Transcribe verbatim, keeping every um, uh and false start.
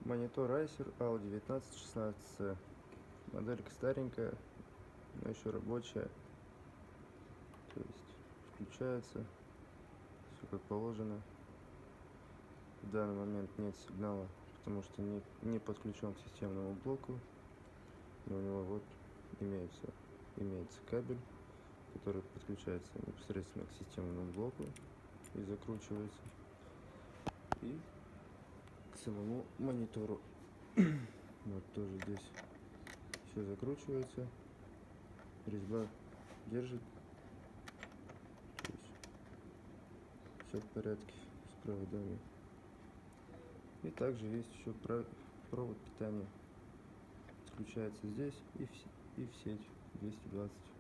Монитор Acer A L девятнадцать шестнадцать C. Моделька старенькая, но еще рабочая. То есть включается все как положено. В данный момент нет сигнала, потому что не, не подключен к системному блоку. Но у него вот имеется, имеется кабель, который подключается непосредственно к системному блоку и закручивается. И к самому монитору. Вот тоже здесь все закручивается, резьба держит, то есть все в порядке с проводами. И также есть еще провод питания, подключается здесь и в, и в сеть двести двадцать.